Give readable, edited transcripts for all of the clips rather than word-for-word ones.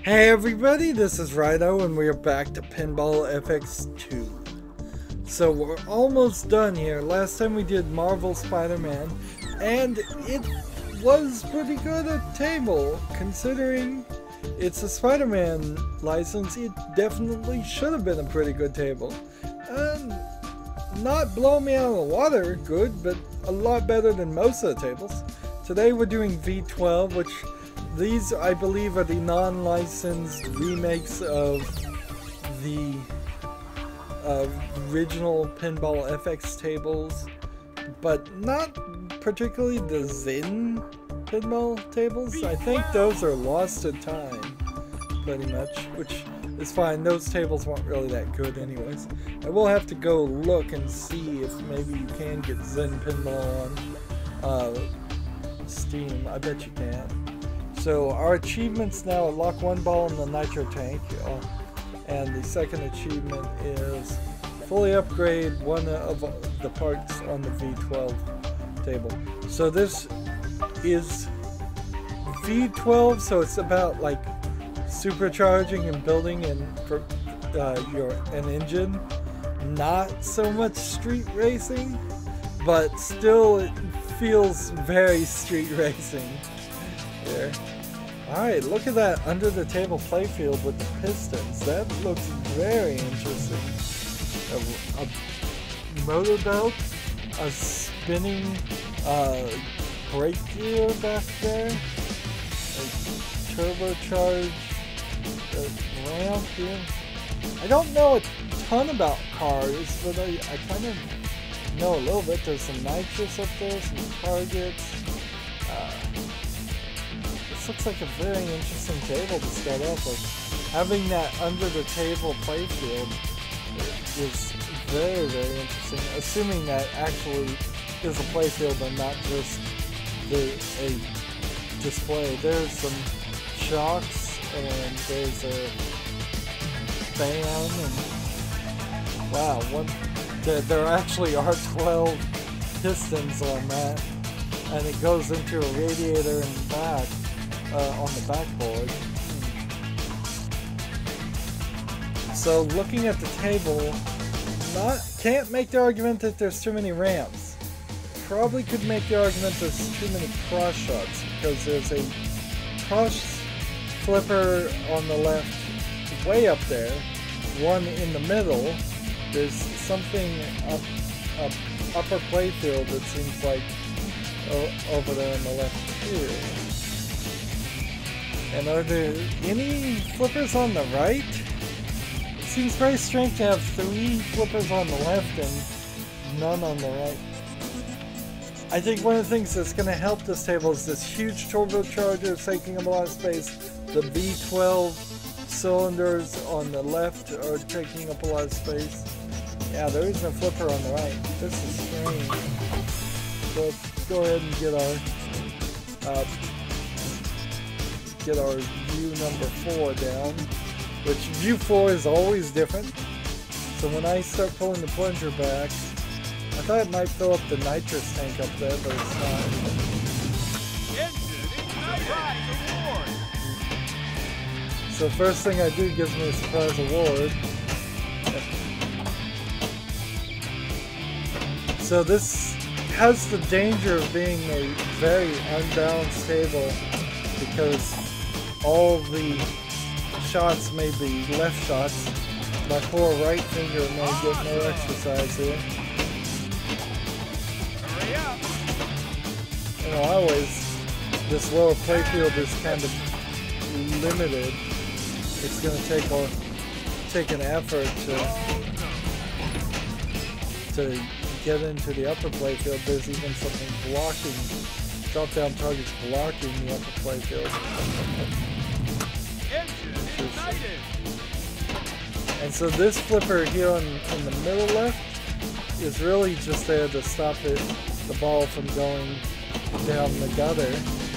Hey everybody, this is Rydo and we are back to Pinball FX2. So we're almost done here. Last time we did Marvel Spider-Man and it was pretty good at table. Considering it's a Spider-Man license, it definitely should have been a pretty good table. Not blow me out of the water good, but a lot better than most of the tables. Today we're doing V12, which these, I believe, are the non-licensed remakes of the original Pinball FX tables, but not particularly the Zen pinball tables. I think those are lost to time, pretty much, which is fine. Those tables weren't really that good anyways. I will have to go look and see if maybe you can get Zen pinball on Steam. I bet you can. So our achievements now are lock one ball in the nitro tank, and the second achievement is fully upgrade one of the parts on the V12 table. So this is V12, so it's about like supercharging and building an engine. Not so much street racing, but still it feels very street racing here. Alright, look at that under the table playfield with the pistons. That looks very interesting. A motor belt, a spinning brake gear back there, a turbocharged ramp here. I don't know a ton about cars, but I kind of know a little bit. There's some nitrous up there, some targets. Looks like a very interesting table to start off with. Having that under the table playfield is very, very interesting. Assuming that actually is a playfield and not just a display. There's some shocks and there's a fan and wow, there actually are 12 pistons on that, and it goes into a radiator in the back. On the backboard. So looking at the table, can't make the argument that there's too many ramps. Probably could make the argument there's too many cross shots, because there's a cross flipper on the left way up there, one in the middle. There's something upper playfield that seems like over there on the left here. And are there any flippers on the right? It seems very strange to have 3 flippers on the left and none on the right. I think one of the things that's going to help this table is this huge turbocharger taking up a lot of space. The V12 cylinders on the left are taking up a lot of space. Yeah, there isn't a flipper on the right. This is strange. So let's go ahead and get our view number 4 down, which view 4 is always different. So when I start pulling the plunger back, I thought it might fill up the nitrous tank up there, but it's not. So first thing I do gives me a surprise award. So this has the danger of being a very unbalanced table, because all the shots may be left shots. My poor right finger may get no exercise here. You know, this lower playfield is kind of limited. It's going to take an effort to get into the upper playfield. There's even something blocking, drop-down targets blocking the upper playfield. And so this flipper here in the middle left is really just there to stop the ball from going down the gutter.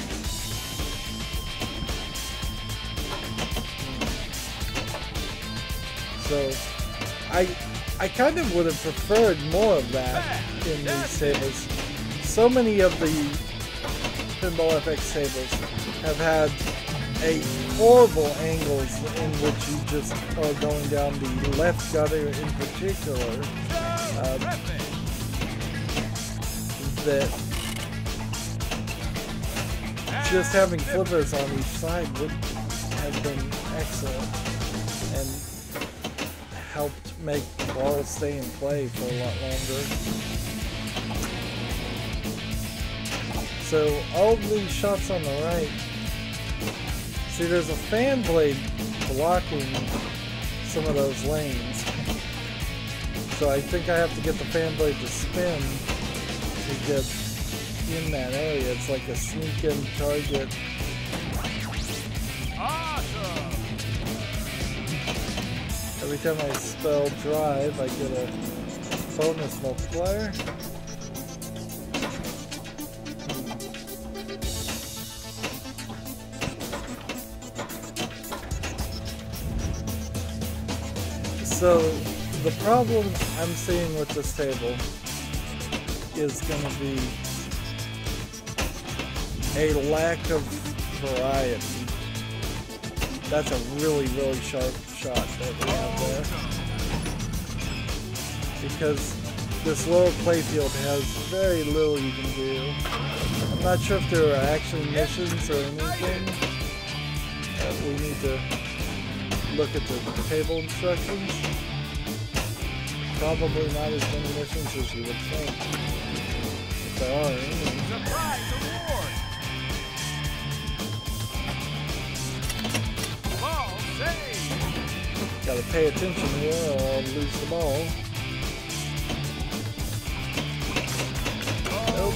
So I kind of would have preferred more of that in these tables. So many of the Pinball FX tables have had a horrible angles in which you just are going down the left gutter in particular. That just having flippers on each side would have been excellent and helped make the ball stay in play for a lot longer. So all of these shots on the right, see there's a fan blade blocking some of those lanes. So I think I have to get the fan blade to spin to get in that area. It's like a sneak in target. Awesome. Every time I spell drive, I get a bonus multiplier. So the problem I'm seeing with this table is going to be a lack of variety. That's a really, really sharp shot that we have there. Because this lower playfield has very little you can do. I'm not sure if there are actually missions or anything. We need to look at the table instructions. Probably not as many missions as you would think. If there are any. Surprise award. Ball saved. Gotta pay attention here or I'll lose the ball. Nope.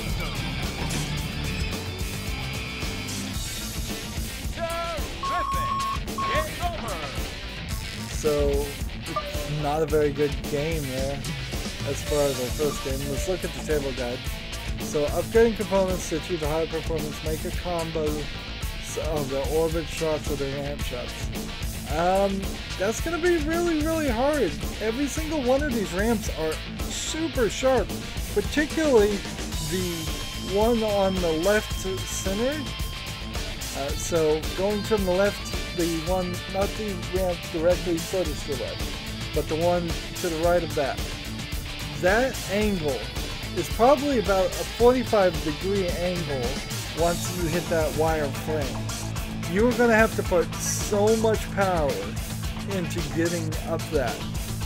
Terrific. Game over. So, not a very good game there as far as our first game. Let's look at the table guide. So, upgrading components to achieve a higher performance, make a combo of the orbit shots or the ramp shots. That's going to be really, really hard. Every single one of these ramps are super sharp, particularly the one on the left center. So, going from the left, the one, not the ramp directly furthest to the left, but the one to the right of that. That angle is probably about a 45-degree angle once you hit that wire frame. You're going to have to put so much power into getting up that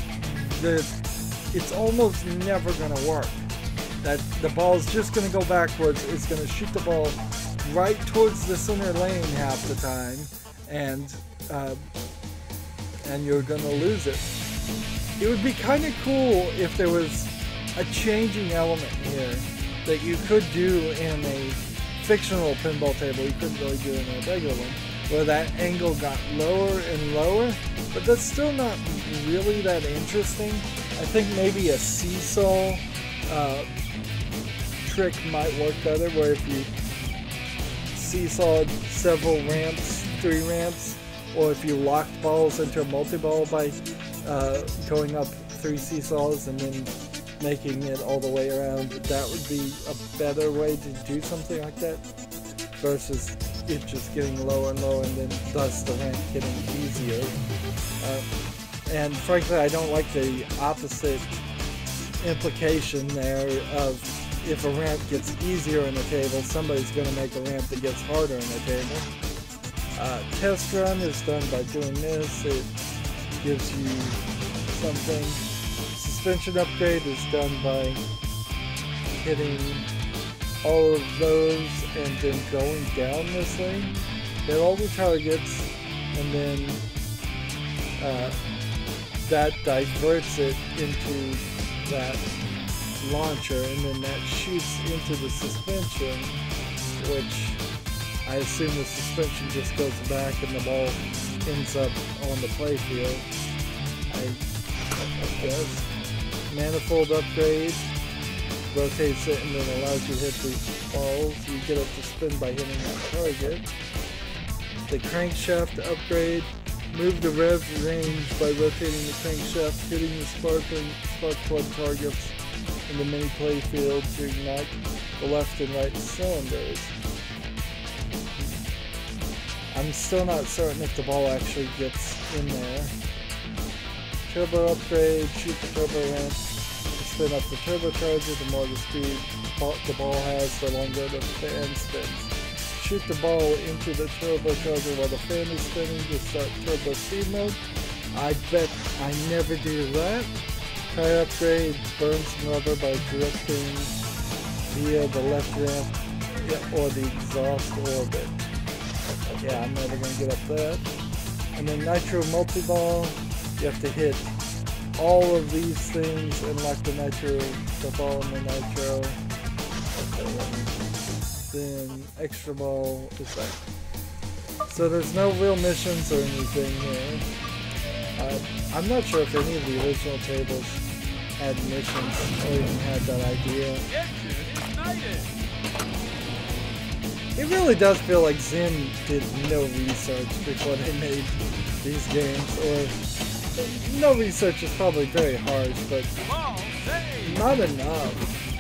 it's almost never going to work. That the ball is just going to go backwards. It's going to shoot the ball right towards the center lane half the time, and you're going to lose it. It would be kind of cool if there was a changing element here that you could do in a fictional pinball table. You couldn't really do in a regular one, where that angle got lower and lower, but that's still not really that interesting. I think maybe a seesaw trick might work better, where if you seesawed several ramps, 3 ramps, or if you locked balls into a multi-ball by going up 3 seesaws and then making it all the way around, that would be a better way to do something like that versus it just getting lower and lower and then thus the ramp getting easier. And frankly, I don't like the opposite implication there of if a ramp gets easier in the table, somebody's going to make a ramp that gets harder in the table. Test run is done by doing this. It gives you something. Suspension upgrade is done by hitting all of those and then going down this lane. Hit all the targets, and then that diverts it into that launcher, and then that shoots into the suspension, which I assume the suspension just goes back and the ball ends up on the playfield. I guess. Manifold upgrade rotates it and then allows you to hit these balls. You get it to spin by hitting that target. The crankshaft upgrade, move the rev range by rotating the crankshaft, hitting the spark plug targets in the mini playfield to ignite the left and right cylinders. I'm still not certain if the ball actually gets in there. Turbo upgrade, shoot the turbo wrench, spin up the turbocharger. The more the speed the ball has, the longer the fan spins. Shoot the ball into the turbocharger while the fan is spinning to start turbo speed mode. I bet I never do that. Tire upgrade, burn some rubber by drifting via the left ramp or the exhaust orbit. Yeah, I'm never going to get up that. And then Nitro Multi-Ball, you have to hit all of these things and lock the ball in the Nitro. Then Extra Ball is that. So there's no real missions or anything here. I'm not sure if any of the original tables had missions or even had that idea. It really does feel like Zen did no research before they made these games, or no research is probably very harsh, but not enough.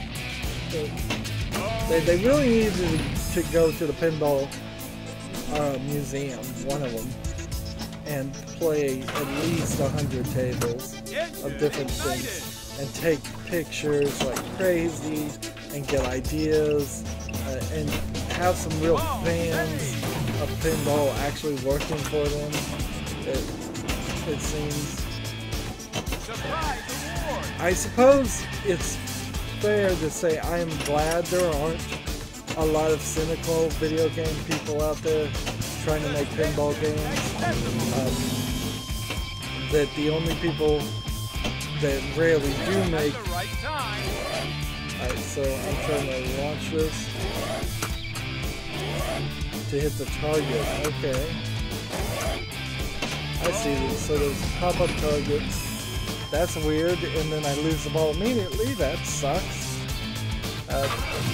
They really needed to go to the Pinball Museum, one of them, and play at least 100 tables of different things and take pictures like crazy and get ideas and have some real fans of pinball actually working for them. It seems. I suppose it's fair to say I am glad there aren't a lot of cynical video game people out there trying to make pinball games. That the only people that rarely do make. Alright, so I'm trying to launch this to hit the target. Okay. I see this. So there's pop-up targets. That's weird, and then I lose the ball immediately. That sucks. I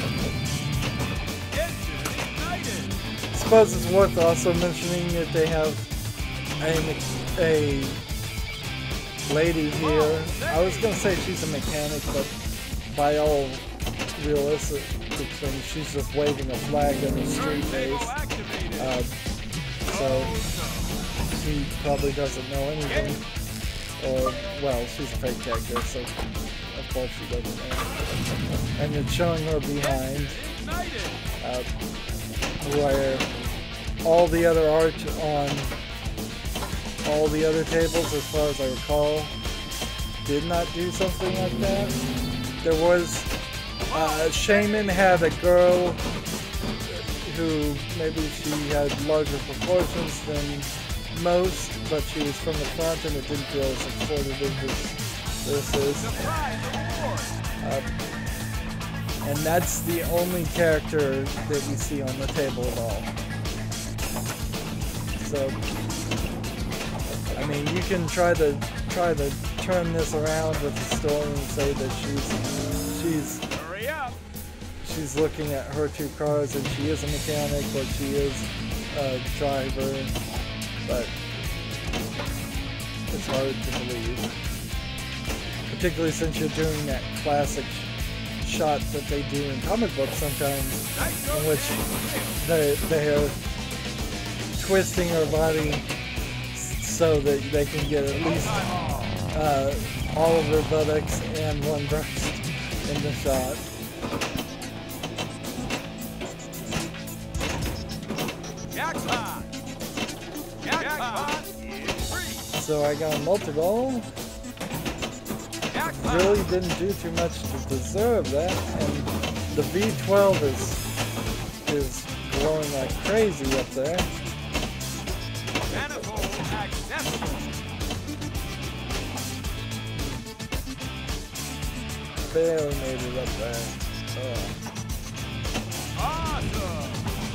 suppose it's worth also mentioning that they have a lady here. I was going to say she's a mechanic, but by all realistic things, she's just waving a flag in the street base. So she probably doesn't know anything. Or, well, she's a fake character, so of course she doesn't know. And it's showing her behind, where all the other art on all the other tables, as far as I recall, did not do something like that. There was, Shaman had a girl who maybe she had larger proportions than most, but she was from the front and it didn't feel as exploitative as this is. And that's the only character that we see on the table at all. So, I mean, you can try to turn this around with the story and say that she's looking at her two cars and she is a mechanic or she is a driver, but it's hard to believe, particularly since you're doing that classic shot that they do in comic books sometimes, in which they're twisting her body so that they can get at least all of her buttocks and one breast in the shot. So I got a multi-ball. Really didn't do too much to deserve that, and the V12 is glowing like crazy up there. Barely made it up there. Awesome.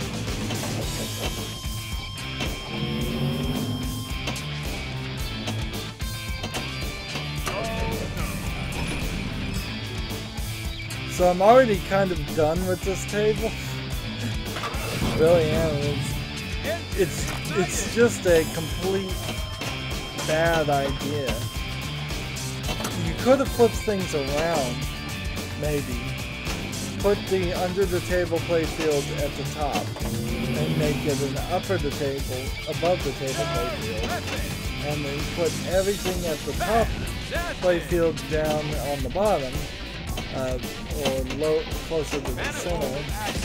So I'm already kind of done with this table. Really am. It's just a complete bad idea. You could have flipped things around, maybe. Put the under the table playfield at the top. and make it an above the table playfield, and then put everything at the top playfield down on the bottom, or closer to the center,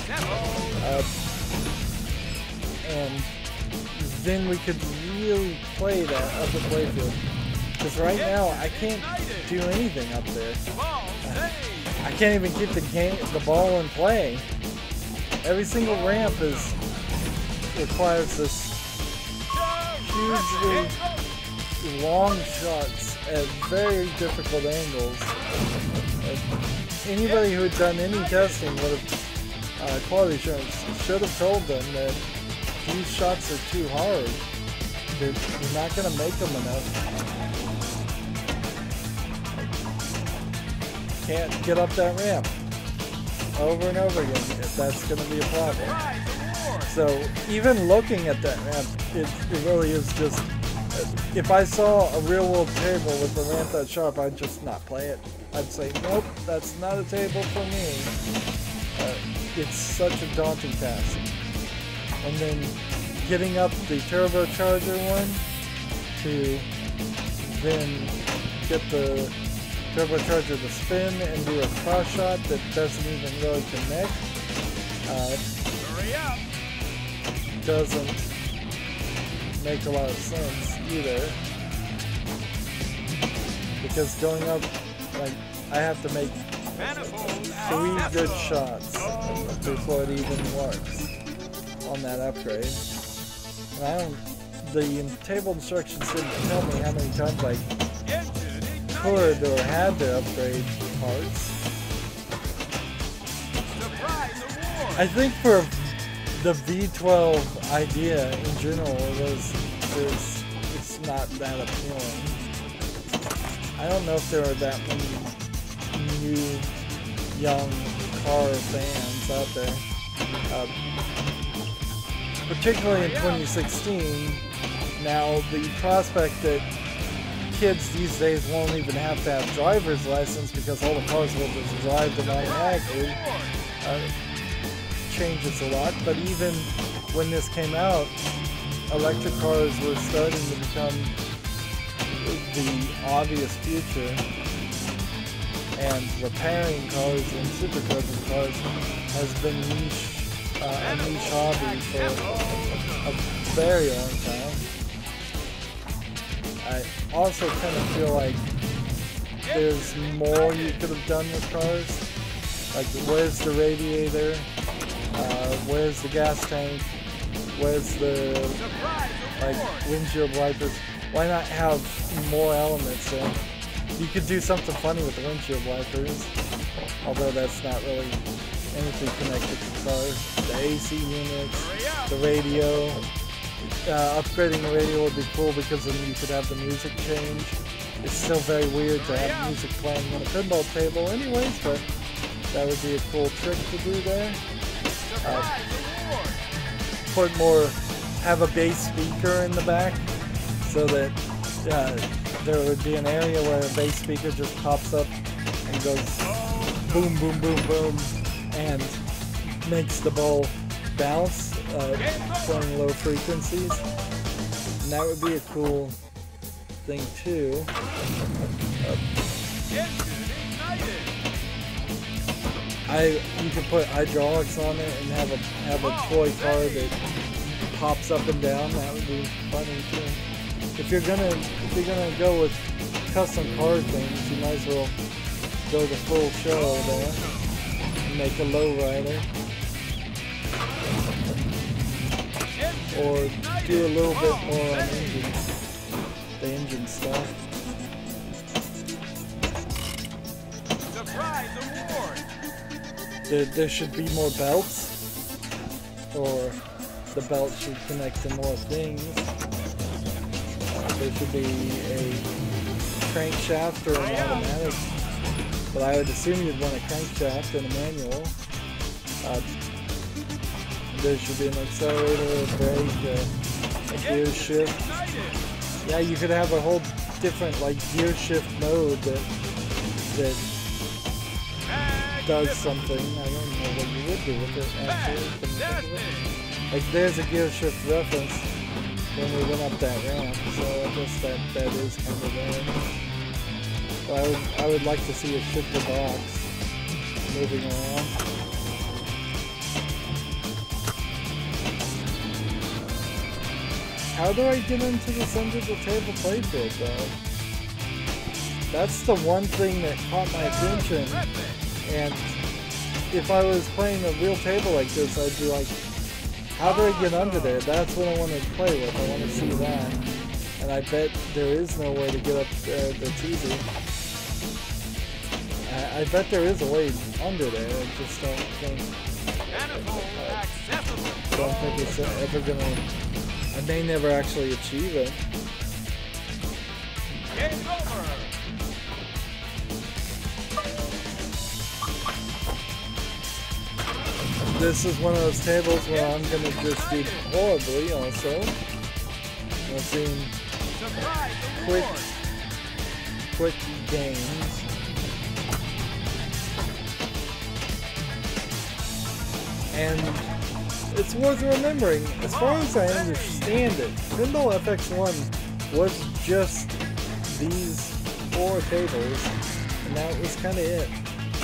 and then we could really play that upper playfield. Because right now I can't do anything up there. I can't even keep the ball in play. Every single ramp requires this hugely long shots at very difficult angles. Anybody who had done any testing would have, quality assurance, should have told them that these shots are too hard. You're not going to make them enough. Can't get up that ramp over and over again if that's going to be a problem. So even looking at that ramp, it really is just, if I saw a real world table with a ramp that sharp, I'd just not play it. I'd say, nope, that's not a table for me. It's such a daunting task. And then getting up the turbocharger one to then get the turbocharger to spin and do a cross shot that doesn't even really connect. Doesn't make a lot of sense either. Because going up, like, I have to make 3 good shots before it even works on that upgrade. And the table instructions didn't tell me how many times I could or had to upgrade parts. I think for the V12 idea in general, it's not that appealing. I don't know if there are that many new young car fans out there. Particularly in 2016, now the prospect that kids these days won't even have to have driver's license because all the cars will just drive them automatically changes a lot. But even when this came out, electric cars were starting to become the obvious future, and repairing cars and supercharging cars has been a niche hobby for a very long time. I also kind of feel like there's more you could have done with cars. Like, where's the radiator? Where's the gas tank? Where's the windshield wipers? Why not have more elements in? You could do something funny with the windshield wipers, although that's not really anything connected to the car. The AC units, the radio. Upgrading the radio would be cool because then you could have the music change. It's still very weird to have music playing on a pinball table anyways, but that would be a cool trick to do there. Have a bass speaker in the back so that there would be an area where a bass speaker just pops up and goes boom, boom, boom, boom, and makes the ball bounce, playing low frequencies. And that would be a cool thing too. You could put hydraulics on it and have a toy car that pops up and down. That would be funny too. If you're gonna go with custom car things, you might as well go the full show there and make a lowrider, or do a little bit more on the engine stuff. There should be more belts, or the belt should connect to more things. There should be a crankshaft or an automatic, but I would assume you'd want a crankshaft and a manual. There should be an accelerator, a brake, a gear shift. Yeah, you could have a whole different gear shift mode that does something. I don't know what you would do with it actually. Like there's a gear shift reference when we went up that ramp, so I guess that is kind of there. But I would like to see a shifted box moving around. How do I get into the center of the table playfield though? That's the one thing that caught my attention. And if I was playing a real table like this, I'd be like, how do I get under there? That's what I want to play with. I want to see that. And I bet there is no way to get up there that's easy. I bet there is a way under there. I just don't think it's ever gonna. I may never actually achieve it. Game over. This is one of those tables where I'm gonna just do horribly also. I'm seeing quick games. And it's worth remembering, as far as I understand it, Pinball FX1 was just these 4 tables, and that was kind of it.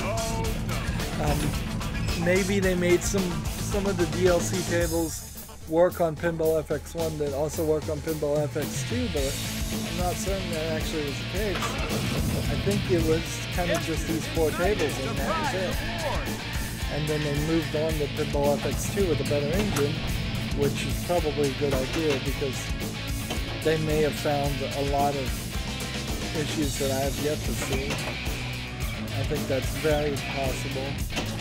Maybe they made some of the DLC tables work on Pinball FX1 that also work on Pinball FX2, but I'm not certain that actually was the case. I think it was kind of just these 4 tables, and that was it. And then they moved on to Pinball FX2 with a better engine, which is probably a good idea because they may have found a lot of issues that I have yet to see. I think that's very possible,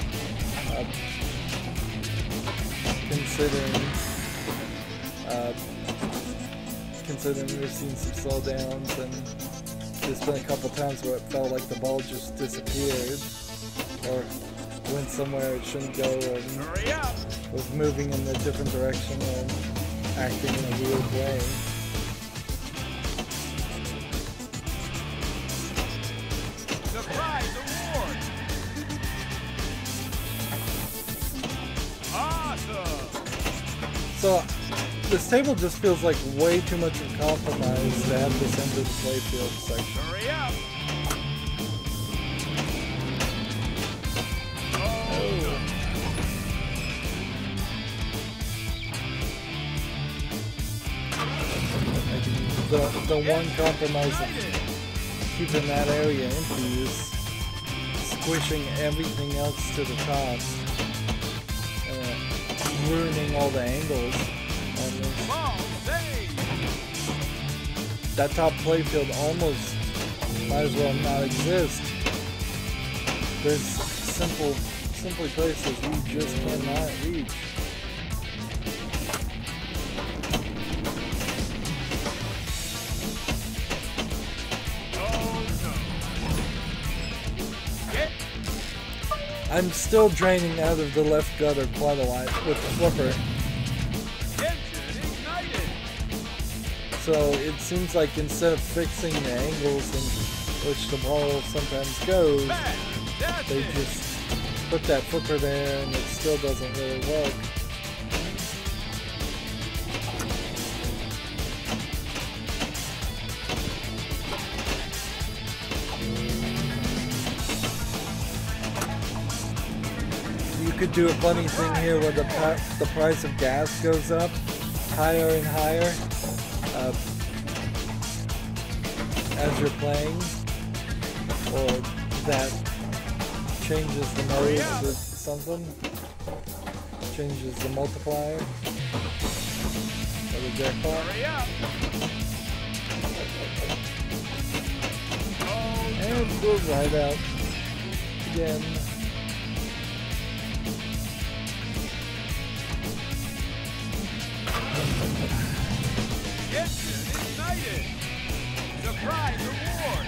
considering we've seen some slowdowns, and there's been a couple times where it felt like the ball just disappeared or went somewhere it shouldn't go and was moving in a different direction and acting in a weird way. Surprise award. Awesome. So this table just feels like way too much of a compromise to have this end of the playfield section. Hurry up. The one compromise of keeping that area empty is squishing everything else to the top, ruining all the angles on this. That top playfield almost might as well not exist. There's simply places you just cannot reach. I'm still draining out of the left gutter quite a lot with the flipper. So it seems like instead of fixing the angles in which the ball sometimes goes, they just put that flipper there and it still doesn't really work. You could do a funny thing here where the price of gas goes up higher and higher as you're playing, or that changes the mode to something, changes the multiplier or the jackpot. And we're right out again. Surprise award.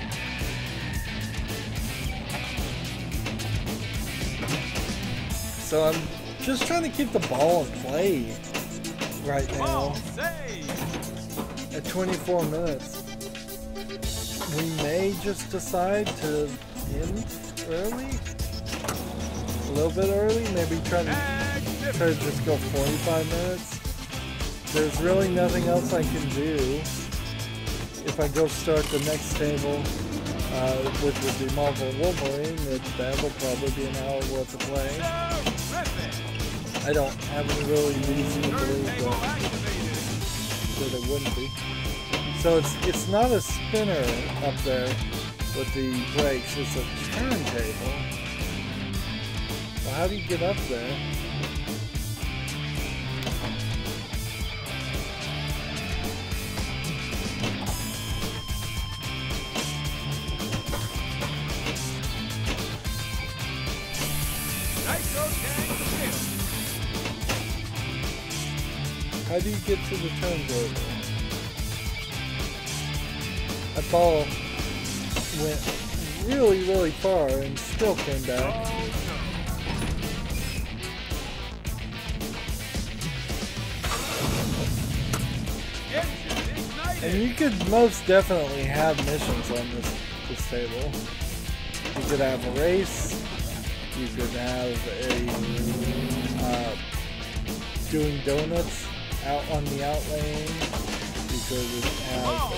So I'm just trying to keep the ball in play right now at 24 minutes. We may just decide to end early, a little bit early, maybe try to to just go 45 minutes. There's really nothing else I can do. If I go start the next table, which would be Marvel Wolverine, that will probably be an hour worth of playing. I don't have any really reason to believe that it wouldn't be. So it's not a spinner up there with the brakes, it's a turntable. Well, how do you get up there? How do you get to the turntable? That ball went really, really far and still came back. And you could most definitely have missions on this table. You could have a race. You could have a doing donuts out on the out lane. You could have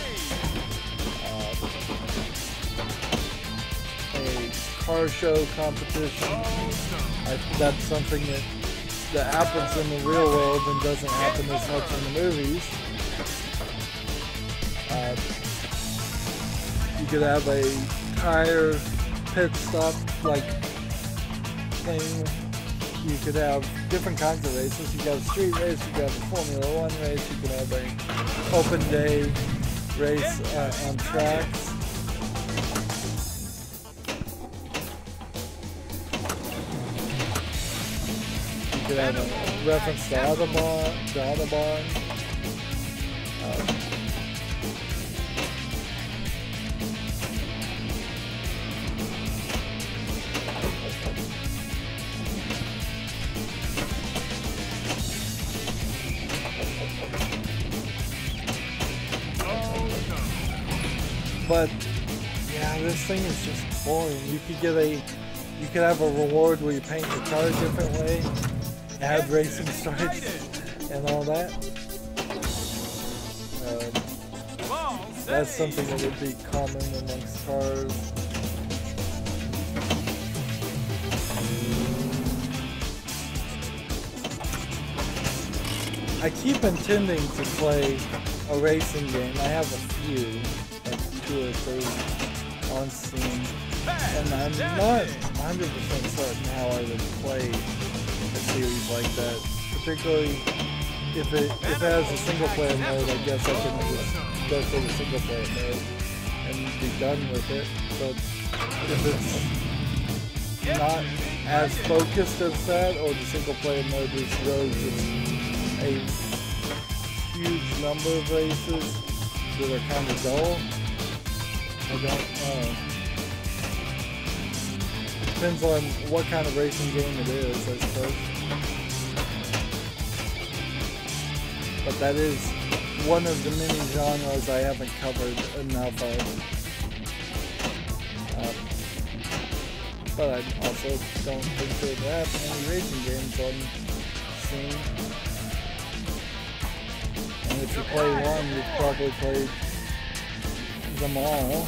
a car show competition. That's something that happens in the real world and doesn't happen as much in the movies. You could have a tire pit stop like thing. You could have different kinds of races. You could have a street race, you could have a Formula 1 race, you could have an open day race on tracks. You could have a reference to Autobahn. But yeah, this thing is just boring. You could have a reward where you paint your car a different way, add racing stripes, and all that. That's something that would be common amongst cars. I keep intending to play a racing game. I have a few. 2 or 3 on Steam, and I'm not 100% certain how I would play a series like that, particularly if it has a single player mode. I guess I can just go for the single player mode and be done with it, but if it's not as focused as that, or the single player mode is really just a huge number of races that are kind of dull, I don't know. Depends on what kind of racing game it is, I suppose. But that is one of the many genres I haven't covered enough of. But I also don't think there are that many racing games on Steam. And if you play one, you've probably played them all.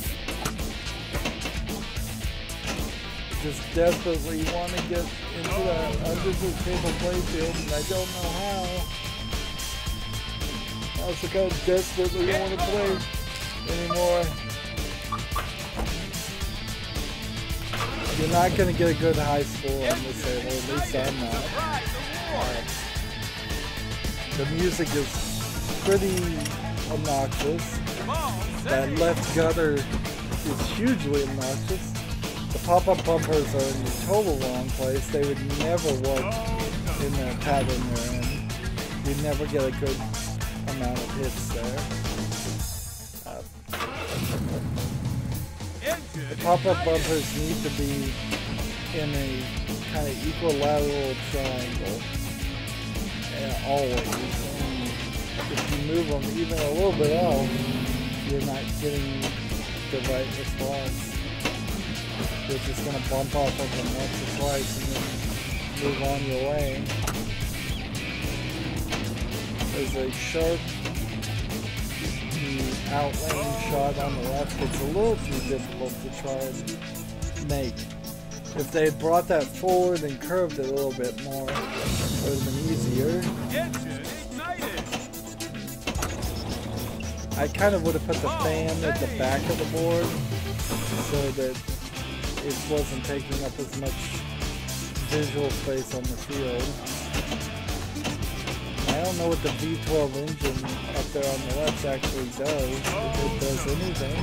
Just desperately want to get into that under the table playfield, and I don't know how. That's the kind of desperately don't want to play anymore. You're not going to get a good high score on this table, at least I'm not. The music is pretty obnoxious. That left gutter is hugely obnoxious. The pop-up bumpers are in the total wrong place. They would never work in the pattern they're in. You'd never get a good amount of hits there. The pop-up bumpers need to be in a kind of equilateral triangle. Always. And if you move them even a little bit off, you're not getting the right response. You're just going to bump off of them once or twice and then move on your way. There's a sharp outline shot on the left. It's a little too difficult to try and make. If they had brought that forward and curved it a little bit more, it would have been easier. I kind of would have put the fan at the back of the board so that it wasn't taking up as much visual space on the field. I don't know what the V12 engine up there on the left actually does, if it does anything.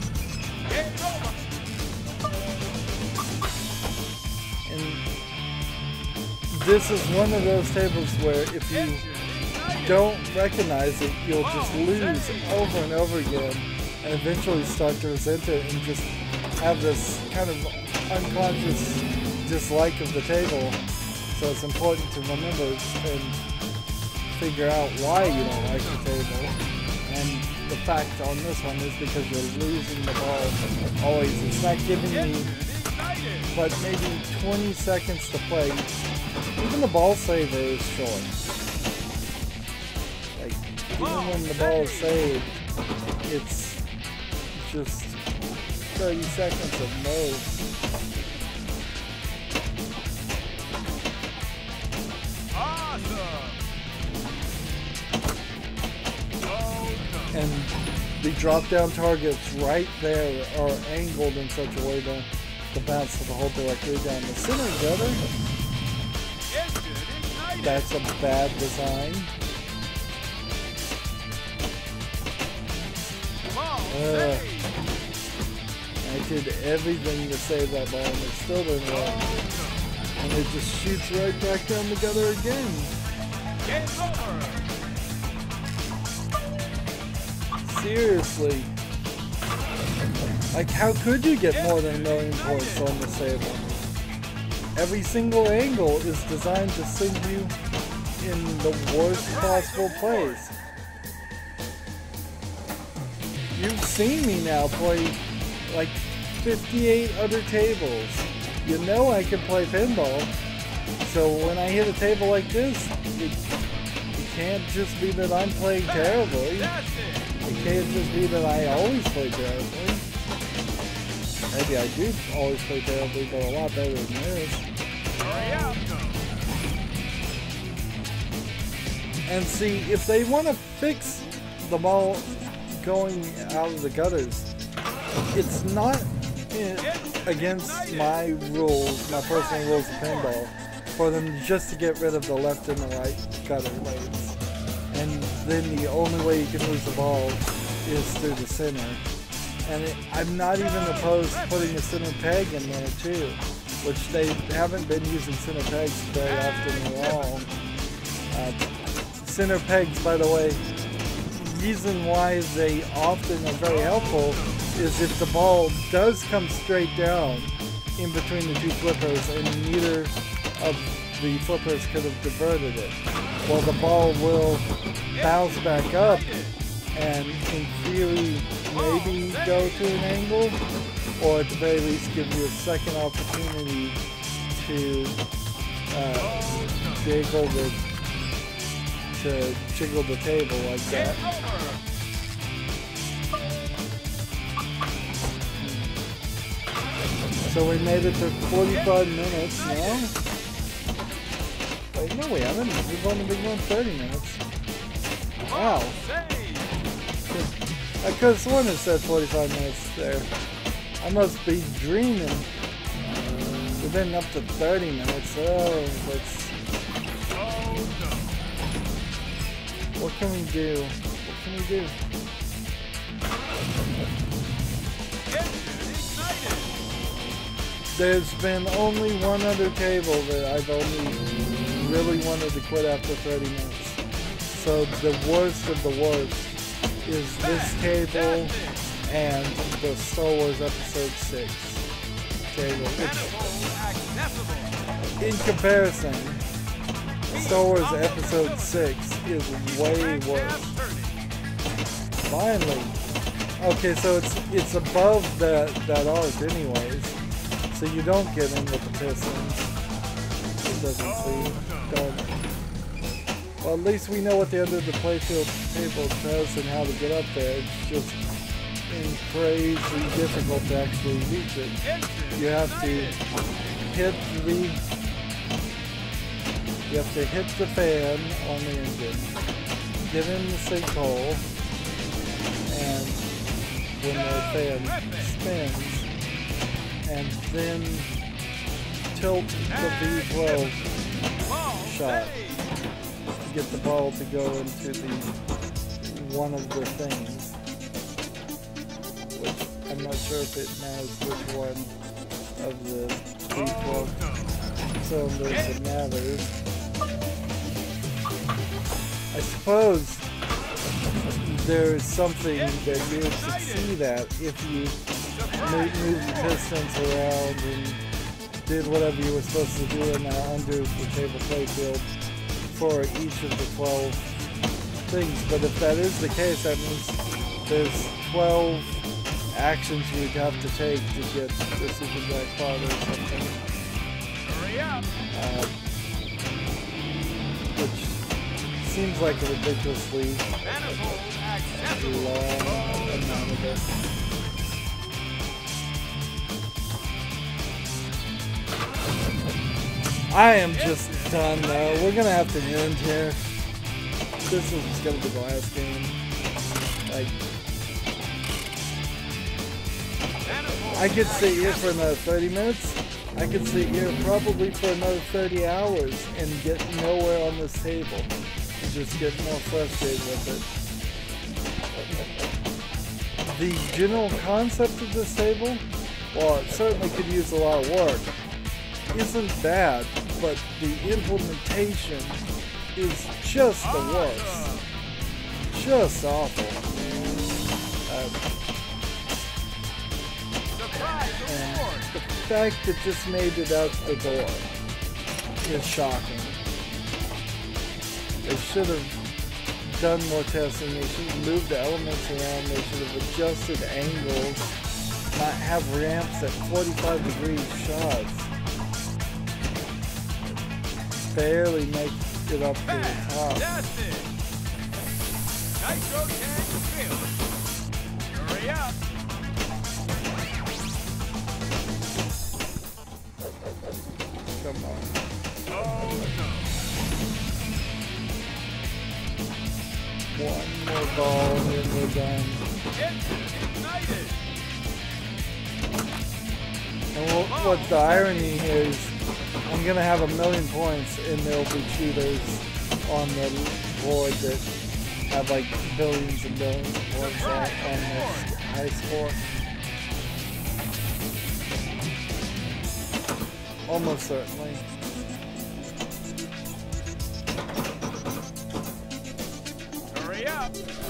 And this is one of those tables where if you don't recognize it, you'll just lose over and over again and eventually start to resent it and just have this kind of unconscious dislike of the table. So it's important to remember and figure out why you don't like the table. And the fact on this one is because you're losing the ball always. It's not giving you but maybe 20 seconds to play. Even the ball saver is short. Like, even when the ball is saved, it's just 30 seconds at most. And the drop-down targets right there are angled in such a way that the bounce of the hole directly down the center gutter. That's a bad design. I did everything to save that ball and it still didn't work. And it just shoots right back down the gutter again. Seriously. Like, how could you get more than 1 million points on the table? Every single angle is designed to send you in the worst possible place. You've seen me now play like 58 other tables. You know I can play pinball. So when I hit a table like this, it can't just be that I'm playing terribly. It can't just be that I always play terribly. Maybe I do always play terribly, but a lot better than this. And see, if they want to fix the ball going out of the gutters, it's not against my rules, my personal rules of pinball, for them just to get rid of the left and the right gutter lanes. And then the only way you can lose the ball is through the center. And I'm not even opposed to putting a center peg in there too, which they haven't been using center pegs very often at all. Center pegs, by the way, reason why they often are very helpful is if the ball does come straight down in between the two flippers and neither of the flippers could have diverted it. Well, the ball will bounce back up and in theory maybe go to an angle, or at the very least give you a second opportunity to jiggle the table like that. So we made it to 45 minutes now. Wait, no we haven't. We've only been going 30 minutes. Wow. I could have sworn it said 45 minutes there. I must be dreaming. We've been up to 30 minutes. Oh, let's... What can we do? What can we do? There's been only one other table that I've only really wanted to quit after 30 minutes. So the worst of the worst is this table and the Star Wars Episode 6 table. In comparison, Star Wars Episode 6 is way worse. Finally. Okay, so it's above that arc anyways. So you don't get in with the Pistons. doesn't see. Don't. Well, at least we know what the under the playfield table does and how to get up there. It's just crazy difficult to actually reach it. You have to hit the fan on the engine, get in the sinkhole, and when the fan spins, and then tilt the V12 shot to get the ball to go into one of the things. Which I'm not sure if it knows which one of the V12 cylinders it matters. I suppose there is something that you would succeed at if you move the pistons around and did whatever you were supposed to do in that under the table playfield for each of the 12 things. But if that is the case, that means there's 12 actions you'd have to take to get the super jackpot or something. Hurry up! Which seems like a ridiculously long amount of it. I am just done though. We're gonna have to end here. This is gonna be the last game. Like, I could sit here for another 30 minutes. I could sit here probably for another 30 hours and get nowhere on this table. And just get more frustrated with it. The general concept of this table, while it certainly could use a lot of work, isn't bad, but the implementation is just the worst. Just awful. And the fact that this made it out the door is shocking. They should have done more testing. They should have moved the elements around. They should have adjusted angles. Not have ramps at 45 degree shots. Barely make it up to the top. That's it. Nitro tank filled. Hurry up. Come on. Oh no. One more ball and then we're done. Engine ignited. And what the irony here is, I'm gonna have 1,000,000 points and there'll be cheaters on the board that have like billions and billions of points on this high score. Almost certainly. Hurry up.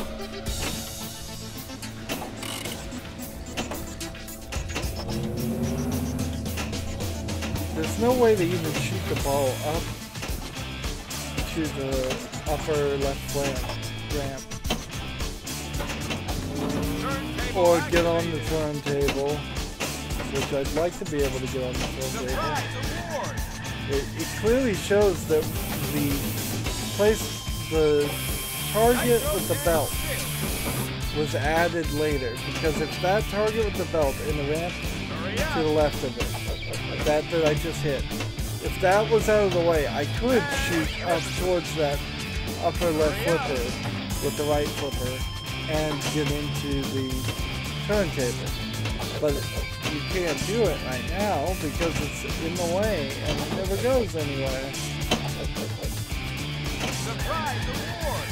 There's no way to even shoot the ball up to the upper left ramp. Or get on the turntable, which I'd like to be able to get on the turntable. It clearly shows that the target with the belt was added later, because if that target with the belt in the ramp to the left of it, that I just hit, if that was out of the way, I could shoot up towards that upper left flipper with the right flipper and get into the turntable. But you can't do it right now because it's in the way and it never goes anywhere. Surprise award.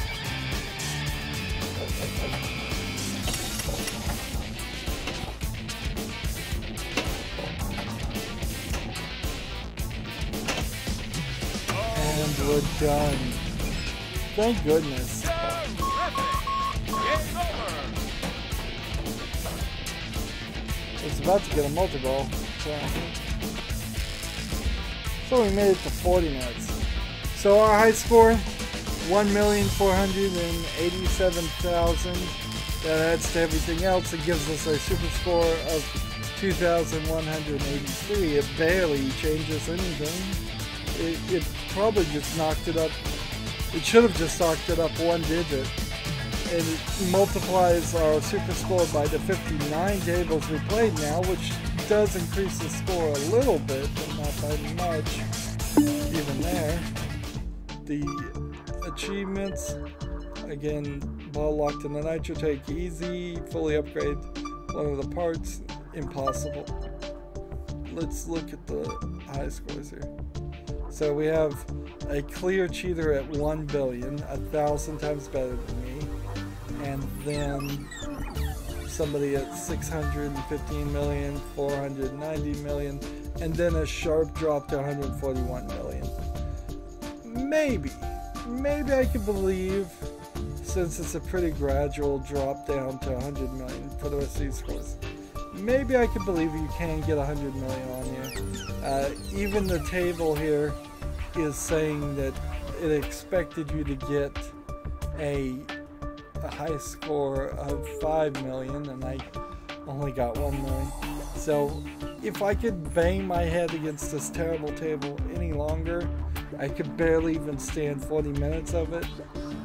And we're done. Thank goodness. Terrific. Game over. It's about to get a multi-ball. So we made it to 40 minutes. So our high score, 1,487,000. That adds to everything else. It gives us a super score of 2,183. It barely changes anything. It probably just knocked it up. It should have just knocked it up one digit. And it multiplies our super score by the 59 tables we played now, which does increase the score a little bit, but not by much. Even there. The achievements, again, ball locked in the nitro take, easy, fully upgrade one of the parts, impossible. Let's look at the high scores here. So we have a clear cheater at 1 billion, 1,000 times better than me, and then somebody at 615 million, 490 million, and then a sharp drop to 141 million. Maybe I could believe, since it's a pretty gradual drop down to 100 million for the rest of these scores, maybe I could believe you can get 100 million on you. Even the table here is saying that it expected you to get a high score of 5 million, and I only got 1 million. So if I could bang my head against this terrible table any longer, I could barely even stand 40 minutes of it.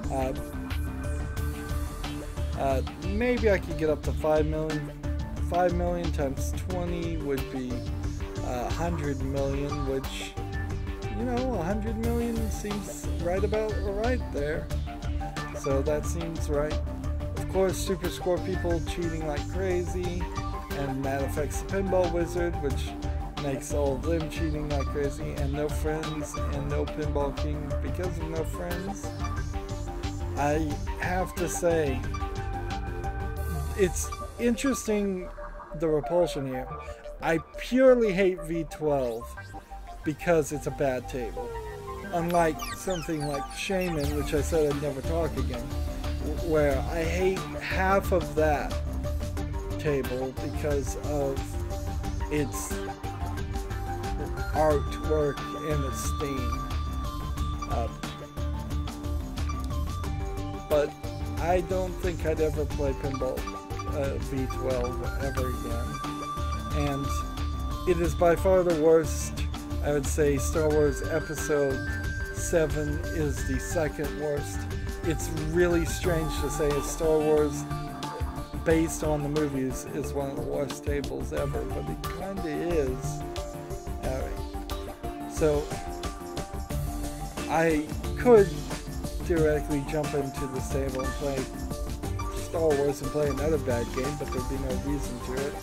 Maybe I could get up to 5 million. 5 million times 20 would be 100 million, which, you know, 100 million seems right about right there. So that seems right. Of course, super score people cheating like crazy, and that affects the Pinball Wizard, which makes all of them cheating like crazy, and no friends, and no Pinball King because of no friends. I have to say, it's interesting, the repulsion here. I purely hate V12 because it's a bad table. Unlike something like Shaman, which I said I'd never talk again, where I hate half of that table because of its artwork and its theme. But I don't think I'd ever play Pinball V12 ever again. And it is by far the worst. I would say Star Wars Episode 7 is the second worst. It's really strange to say Star Wars, based on the movies, is one of the worst tables ever, but it kind of is. So I could theoretically jump into this table and play Star Wars and play another bad game, but there'd be no reason to it.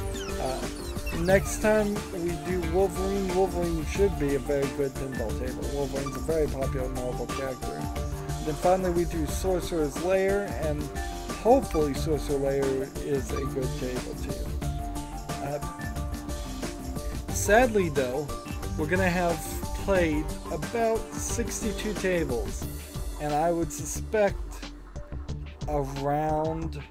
Next time we do Wolverine, Wolverine should be a very good pinball table. Wolverine's a very popular Marvel character. Then finally we do Sorcerer's Lair, and hopefully Sorcerer's Lair is a good table too. Sadly though, we're going to have played about 62 tables, and I would suspect around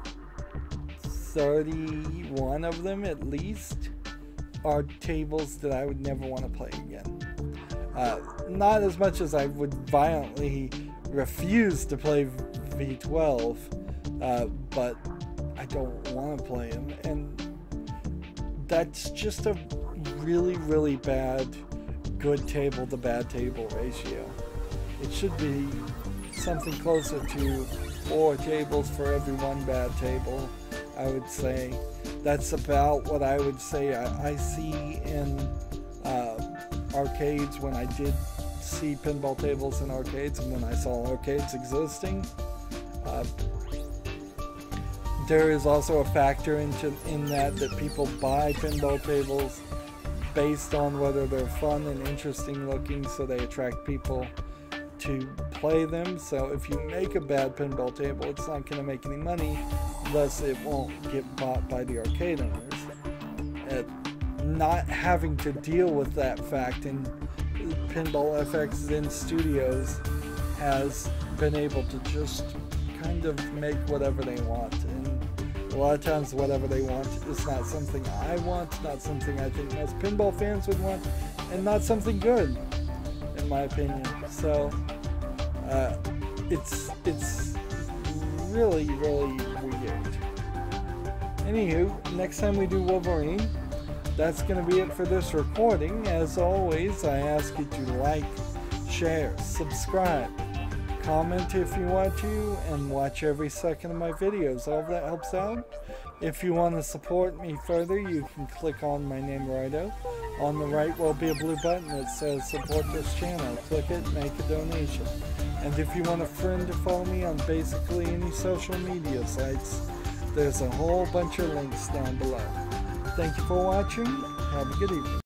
31 of them at least are tables that I would never want to play again. Not as much as I would violently refuse to play V12, but I don't want to play them, and that's just a really, really bad good table to bad table ratio. It should be something closer to 4 tables for every 1 bad table, I would say. That's about what I would say I see in arcades when I did see pinball tables in arcades, and when I saw arcades existing. There is also a factor in that people buy pinball tables based on whether they're fun and interesting looking, so they attract people to play them. So if you make a bad pinball table, it's not going to make any money, thus it won't get bought by the arcade owners. Not having to deal with that fact, and Pinball FX Zen Studios has been able to just kind of make whatever they want, and a lot of times whatever they want is not something I want, not something I think most pinball fans would want, and not something good, in my opinion. So it's really, really weird. Anywho, next time we do Wolverine, that's going to be it for this recording. As always, I ask you to like, share, subscribe, comment if you want to, and watch every second of my videos. All of that helps out. If you want to support me further, you can click on my name, Rydo. On the right will be a blue button that says support this channel. Click it, make a donation. And if you want a friend to follow me on basically any social media sites, there's a whole bunch of links down below. Thank you for watching. Have a good evening.